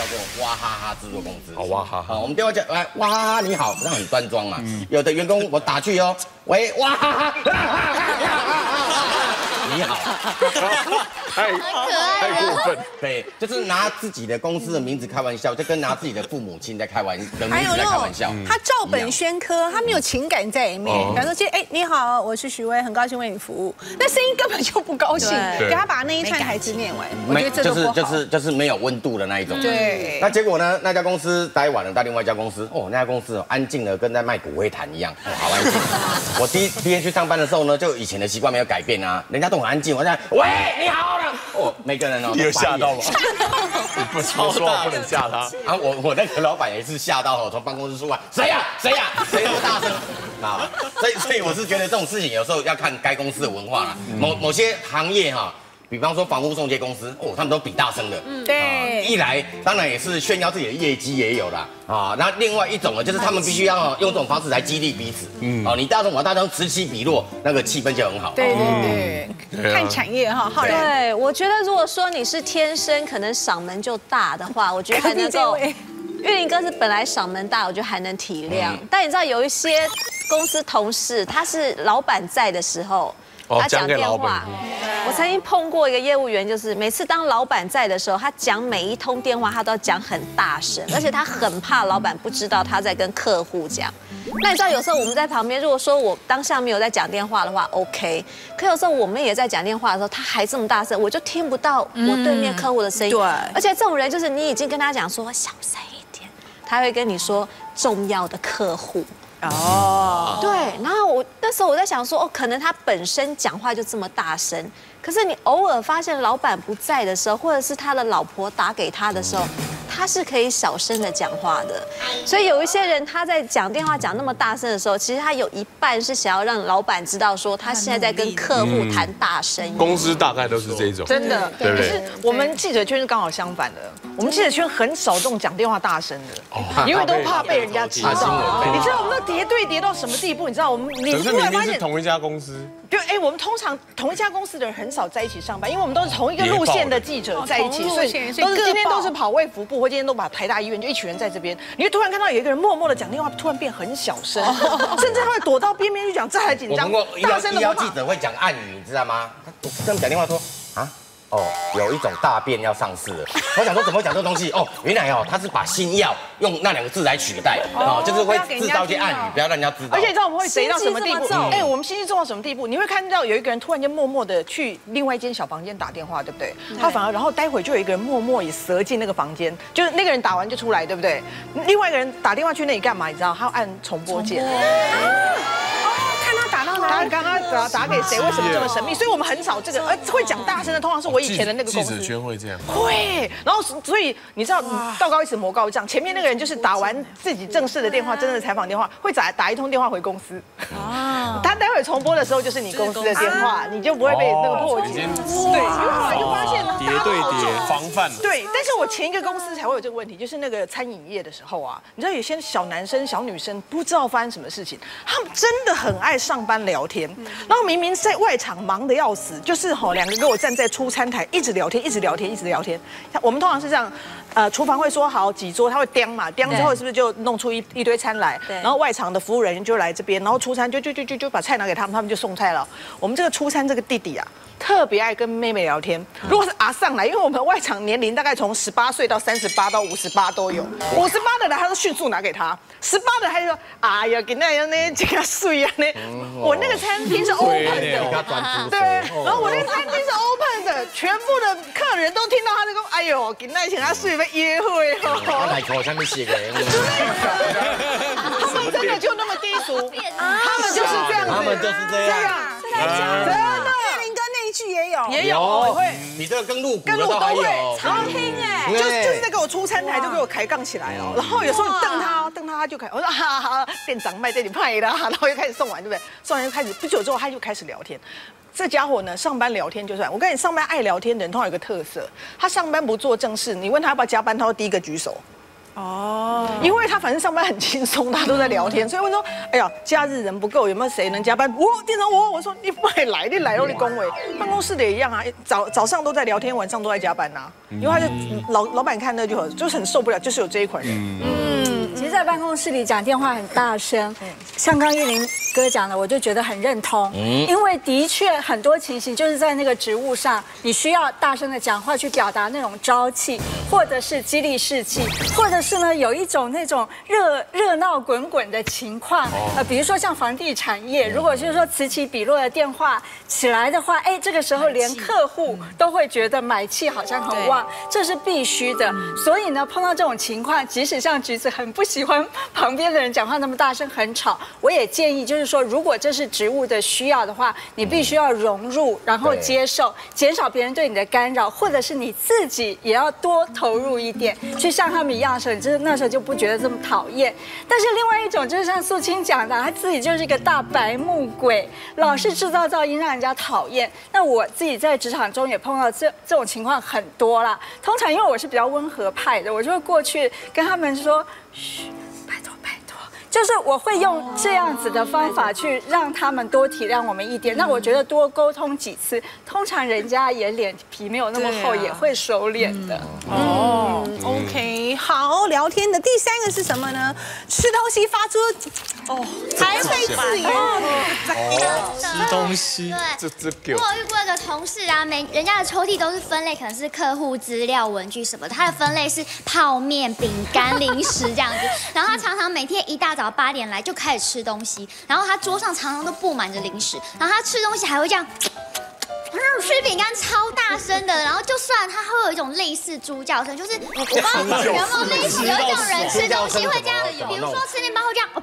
做哇哈哈制作公司。 哦，哇哈哈。 好，我们电话叫来哇哈哈你好，那很端庄嘛。有的员工我打去哦，喂哇哈哈，你好， 太过分。 对，就是拿自己的公司的名字开玩笑，就跟拿自己的父母亲在开玩笑，的名还有字在开玩笑。 他照本宣科，他没有情感在里面。比方说，你好，我是许巍，很高兴为你服务。那声音根本就不高兴，给他把那一串台词念完，我觉得这个不好。 就是没有温度的那一种。 对。 那结果呢？那家公司待完了，到另外一家公司，哦，那家公司安静的跟在卖骨灰坛一样，好安静。我第一天去上班的时候呢，就以前的习惯没有改变啊，人家都很安静，我在喂你好了，哦，每个人哦， 你有吓到吗？你不说不能吓他啊！我那个老板也是吓到了，从办公室出来，谁呀？谁那么大声啊？所以我是觉得这种事情有时候要看该公司的文化啦。某些行业哈。比方说房屋中介公司，哦，他们都比大声的， 对， 一来当然也是炫耀自己的业绩也有啦，啊，那另外一种呢，就是他们必须要用这种方式来激励彼此，你大声我大声，此起彼落，那个气氛就很好。 对，看产业哈，浩然。 对，我觉得如果说你是天生可能嗓门就大的话，我觉得还能够。玉林哥是本来嗓门大，我觉得还能体谅，但你知道有一些公司同事，他是老板在的时候。他讲电话，我曾经碰过一个业务员，就是每次当老板在的时候，他讲每一通电话，他都要讲很大声，而且他很怕老板不知道他在跟客户讲。那你知道有时候我们在旁边，如果说我当下没有在讲电话的话 ，OK， 可有时候我们也在讲电话的时候，他还这么大声，我就听不到我对面客户的声音。对，而且这种人就是你已经跟他讲说小声一点，他会跟你说重要的客户。哦，对，然后那时候我在想说，可能他本身讲话就这么大声，可是你偶尔发现老板不在的时候，或者是他的老婆打给他的时候，他是可以小声的讲话的。所以有一些人他在讲电话讲那么大声的时候，其实他有一半是想要让老板知道说他现在在跟客户谈大声。 公司大概都是这种， 真的， 对不对？ 可是我们记者圈是刚好相反的，我们记者圈很少这种讲电话大声的，因为都怕被人家知道。你知道我们都叠到什么地步？你知道我们可是明明是同一家公司， 就我们通常同一家公司的人很少在一起上班，因为我们都是同一个路线的记者在一起，所以都是今天都是跑卫福部，或今天都把台大医院就一群人在这边，你就突然看到有一个人默默的讲电话，突然变很小声，甚至他会躲到边边去讲，这还紧张。大声的医疗记者会讲暗语，你知道吗？他跟他们讲电话说啊。哦，有一种大便要上市了。我想说怎么会讲这个东西？哦，原来他是把新药用那2个字来取代，就是会制造一些暗语，不要让人家知道。 而且你知道我们会贼到什么地步？我们心机重到什么地步？你会看到有一个人突然间默默的去另外一间小房间打电话，对不对？他反而然后待会就有一个人默默也折进那个房间，就是那个人打完就出来，对不对？另外一个人打电话去那里干嘛？你知道？他要按重播键。他刚刚打给谁？为什么这么神秘？所以我们很少这个，会讲大声的，通常是我以前的那个公司。 记者圈会这样。 会，然后所以你知道，道高一尺，魔高一丈。前面那个人就是打完自己正式的电话，真的采访电话，会打一通电话回公司。他待会重播的时候就是你公司的电话，你就不会被那个破解。对，因为后来就发现叠对叠，防范。 对，但是我前一个公司才会有这个问题，就是那个餐饮业的时候啊，你知道有些小男生、小女生不知道发生什么事情，他们真的很爱上班聊天，然后明明在外场忙得要死，就是2个跟我站在出餐台，一直聊天。我们通常是这样，厨房会说好几桌，他会刁嘛，刁之后是不是就弄出一堆餐来？然后外场的服务人员就来这边，然后出餐就把菜拿给他们，他们就送菜了。我们这个出餐这个弟弟啊，特别爱跟妹妹聊天。如果是阿上来，因为我们外场年龄大概从18岁到38到58都有，58的来他都迅速拿给他，18的他就说哎呀，给那这个水啊那，我那个餐厅是 open 的，对，然后我那个餐厅是 open 的，全部的客人都听到他这个，哎呦，给那请他睡被约会哦。 他来口上面写个人， 他们真的就那么低俗，他们就是这样子， 他们就是这样， 真的。 那一句也有， 也有会， 你这个跟入股跟入都会， 常听哎， 就是在给我出餐台就给我抬杠起来哦，然后有时候瞪他他就开，我说哈哈，店长卖这里派啦，然后又开始送完，对不对？送完就开始不久之后他就开始聊天。这家伙呢，上班聊天就算。我跟你上班爱聊天的人，通常有个特色，他上班不做正事，你问他要不要加班，他会第一个举手。 哦，因为他反正上班很轻松，大家都在聊天，所以我说，哎呀，假日人不够，有没有谁能加班？店长我说你不来，你来了你恭维。办公室的也一样啊，早上都在聊天，晚上都在加班呐。因为他就老板看那就很受不了，就是有这一款人。 其实，在办公室里讲电话很大声，像刚玉林哥讲的，我就觉得很认同。因为的确很多情形就是在那个职务上，你需要大声的讲话去表达那种朝气，或者是激励士气，或者是呢有一种那种热闹滚滚的情况。比如说像房地产业，如果就是说此起彼落的电话起来的话，哎，这个时候连客户都会觉得买气好像很旺，这是必须的。所以呢，碰到这种情况，即使像橘子很不喜欢旁边的人讲话那么大声很吵，我也建议就是说，如果这是职务的需要的话，你必须要融入，然后接受，减少别人对你的干扰，或者是你自己也要多投入一点，去像他们一样的时候，你就是那时候就不觉得这么讨厌。但是另外一种就是像素清讲的，他自己就是一个大白目鬼，老是制造噪音让人家讨厌。那我自己在职场中也碰到这种情况很多啦。通常因为我是比较温和派的，我就会过去跟他们说，嘘。就是我会用这样子的方法去让他们多体谅我们一点。那我觉得多沟通几次，通常人家也脸皮没有那么厚，也会收敛的。 OK， 好，聊天的第3个是什么呢？吃东西发出还会自言。 吃东西， 对，我有遇过一个同事啊，人家的抽屉都是分类，可能是客户资料、文具什么的，他的分类是泡面、饼干、零食这样子。然后他常常每天一大早8点来就开始吃东西，然后他桌上常常都布满着零食，然后他吃东西还会这样。吃饼干超大声的，然后就算他会有一种类似猪叫声，就是我不知道有没有类似有一种人吃东西会这样，比如说吃面包会这样，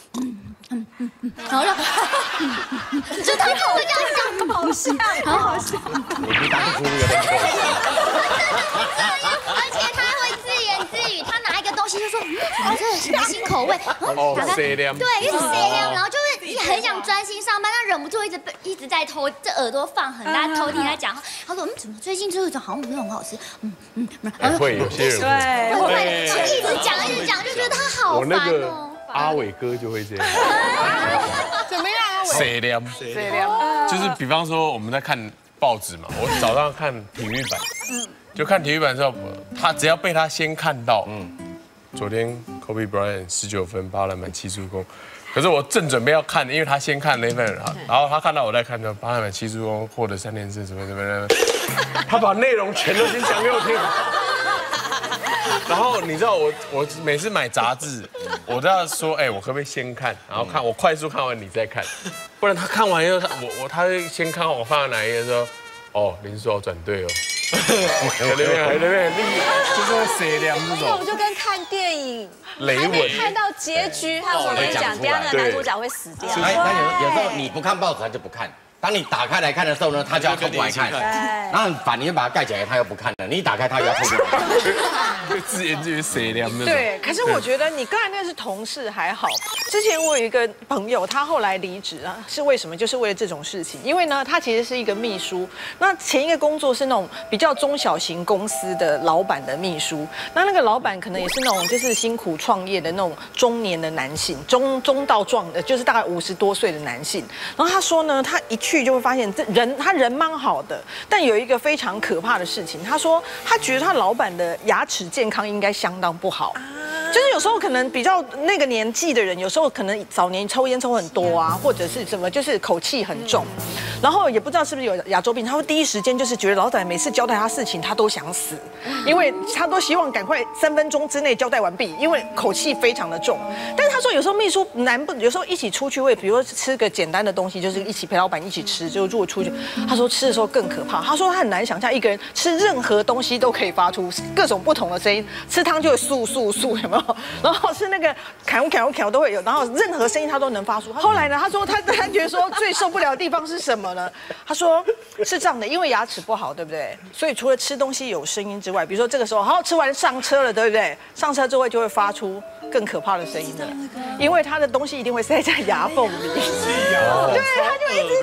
然后就他会这样，好像，好像， 我不当初有点可惜。 而且他会自言自语，他拿一个东西就说，这什么新口味？打开，对，一直塞量，然后就是很想专心上班，但忍不住一直在偷，这耳朵放很大，偷听他讲话。他说，怎么最近这种好像不是很好吃？ 会有些人会，一直讲，就觉得他好烦哦。 阿伟哥就会这样。 怎么样啊？ 谁凉？就是比方说我们在看报纸嘛，我早上看体育版，就看体育版的时候，他只要被他先看到，昨天 Kobe Bryant 19分8篮板7助攻，可是我正准备要看，因为他先看那份，然后他看到我在看就8篮板7助攻，获得3连胜什么，他把内容全都先讲给我听。然后你知道我每次买杂志，我都要说，哎，我可不可以先看，然后看我快速看完你再看，不然他看完以后，他会先看我放在哪一页说，哦，林书豪转队哦，对不对？就是谁凉这种。 我就跟看电影， 雷文看到结局，他说我跟你讲，等下那个男主角会死掉。 那有时候你不看报纸，他就不看。当你打开来看的时候呢，他就要凑过来看，然后很烦，你就把它盖起来，他又不看了。你一打开，他又要凑过来看， 就自言自语谁凉那种。 对，可是我觉得你刚才那是同事还好。之前我有一个朋友，他后来离职啊，是为什么？就是为了这种事情。因为呢，他其实是一个秘书，那前一个工作是那种比较中小型公司的老板的秘书，那个老板可能也是那种就是辛苦创业的那种中年的男性，中到壮的，就是大概50多岁的男性。然后他说呢，他一去就会发现他人蛮好的，但有一个非常可怕的事情，他说他觉得他老板的牙齿健康应该相当不好。就是有时候可能比较那个年纪的人，有时候可能早年抽烟抽很多啊，或者是什么，就是口气很重，然后也不知道是不是有牙周病。他会第一时间就是觉得老板每次交代他事情，他都想死，因为他都希望赶快3分钟之内交代完毕，因为口气非常的重。但是他说有时候秘书有时候一起出去会，比如说吃个简单的东西，就是一起陪老板一起吃，就如果出去，他说吃的时候更可怕。他说他很难想象一个人吃任何东西都可以发出各种不同的声音，吃汤就会簌，有没有？然后是那个砍都会有，然后任何声音他都能发出。后来呢，他说他觉得说最受不了的地方是什么呢？他说是这样的，因为牙齿不好，对不对？所以除了吃东西有声音之外，比如说这个时候好吃完上车了，对不对？上车之后就会发出更可怕的声音了，因为他的东西一定会塞在牙缝里。对，他就一直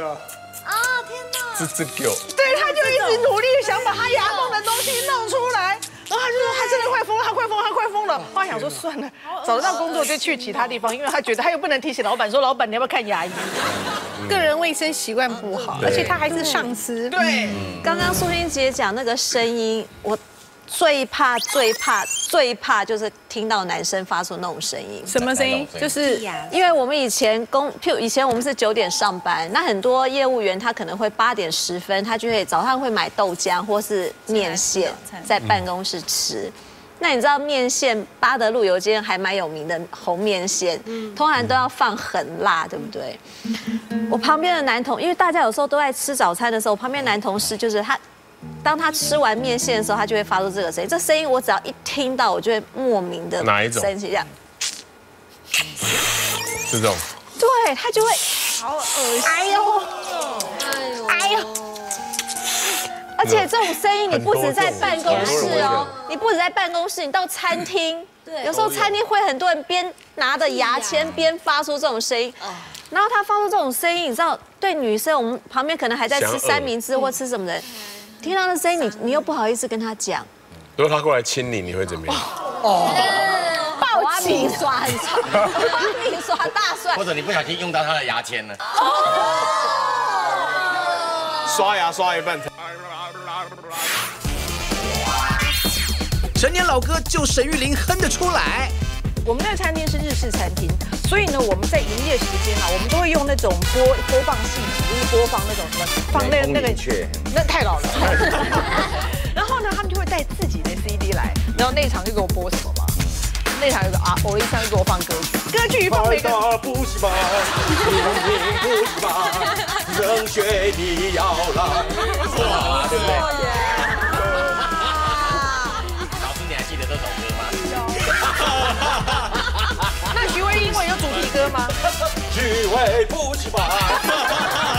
天哪！ 这狗。 对，他就一直努力想把他牙缝的东西弄出来。然后他就说他真的快疯了，他快疯了。后来想说算了，找得到工作就去其他地方，因为他觉得他又不能提醒老板说，老板你要不要看牙医？ 个人卫生习惯不好，而且他还是上司。 对， 刚刚苏欣姐讲那个声音，我最怕就是听到男生发出那种声音。 什么声音？就是因为我们以前以前我们是9点上班，那很多业务员他可能会8点10分，他就会早上会买豆浆或是面线在办公室吃。那你知道面线八德路有一间还蛮有名的红面线，通常都要放很辣，对不对？我旁边的男同，因为大家有时候都在吃早餐的时候，旁边男同事就是他。当他吃完面线的时候，他就会发出这个声音。这声音我只要一听到，我就会莫名的生气，这样。 是这种。 对，他就会好恶心。 哎呦。而且这种声音，你不止在办公室哦，你不止在办公室，你到餐厅，有时候餐厅会很多人边拿着牙签边发出这种声音。然后他发出这种声音，你知道，对女生，我们旁边可能还在吃三明治或吃什么的。听到那声音，你又不好意思跟他讲。 如果他过来亲你，你会怎么样？ 报警耍很长，你耍大帅， 或者你不小心用到他的牙签了。 刷牙刷一半。 成年老歌就沈玉琳哼得出来。 我们那个餐厅是日式餐厅，所以呢，我们在营业时间啊，我们都会用那种播放系统，就是播放那种什么放那个，那太老了。然后呢，他们就会带自己的 CD 来，然后那场就给我播什么嘛？那场有个我一上就给我放歌曲，歌曲一放每个。 补习班，补习班，升学你要来，对不对？老师，你还记得这首歌吗？ 那徐薇英文有主题歌吗？ 徐薇补习班。